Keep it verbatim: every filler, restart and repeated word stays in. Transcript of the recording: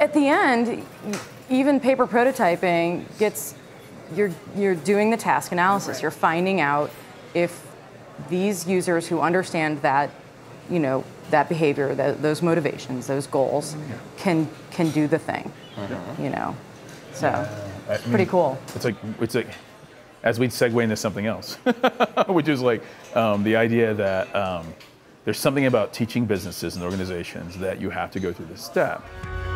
at the end, even paper prototyping gets, you're, you're doing the task analysis. Right. You're finding out if these users who understand that, you know, that behavior, that, those motivations, those goals, yeah. can can do the thing, uh-huh. you know. So yeah. it's I pretty mean, cool. It's like it's like as we segue into something else, which is like um, the idea that um, there's something about teaching businesses and organizations that you have to go through this step.